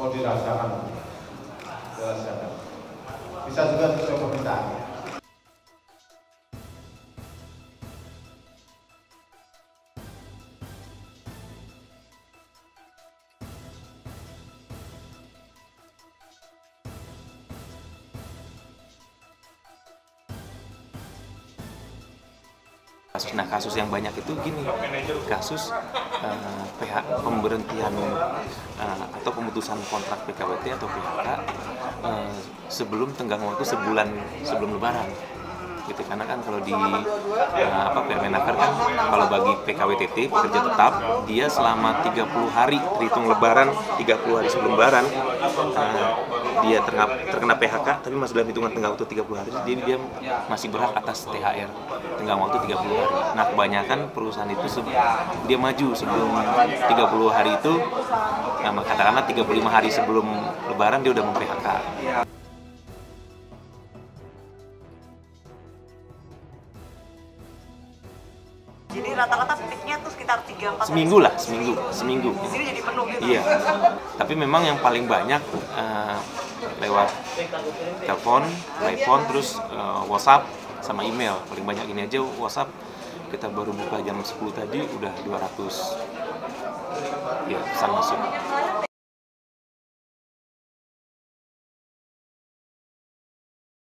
Oh, dirasakan. Dirasakan. Bisa juga sesuai permintaan. Nah, kasus yang banyak itu gini, kasus pemberhentian atau pemutusan kontrak PKWT atau PHK sebelum tenggang waktu sebulan sebelum Lebaran. Gitu, karena kan kalau di Permenaker kan kalau bagi PKWTT pekerja tetap dia selama 30 hari terhitung Lebaran, 30 hari sebelum Lebaran dia terkena PHK tapi masih dalam hitungan tenggang waktu 30 hari, jadi dia masih berhak atas THR tenggang waktu 30 hari. Nah, kebanyakan perusahaan itu dia maju sebelum 30 hari itu, katakanlah 35 hari sebelum Lebaran dia udah mem-PHK. Jadi rata-rata peaknya tuh sekitar 3-4 seminggu lah, seminggu. Di sini jadi penuh gitu? Iya, tapi memang yang paling banyak lewat telepon, terus WhatsApp sama email. Paling banyak ini aja WhatsApp, kita baru buka jam 10 tadi udah 200 ya pesan masuk.